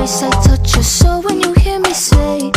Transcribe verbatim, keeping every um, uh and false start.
voice, I touch your soul when you hear me say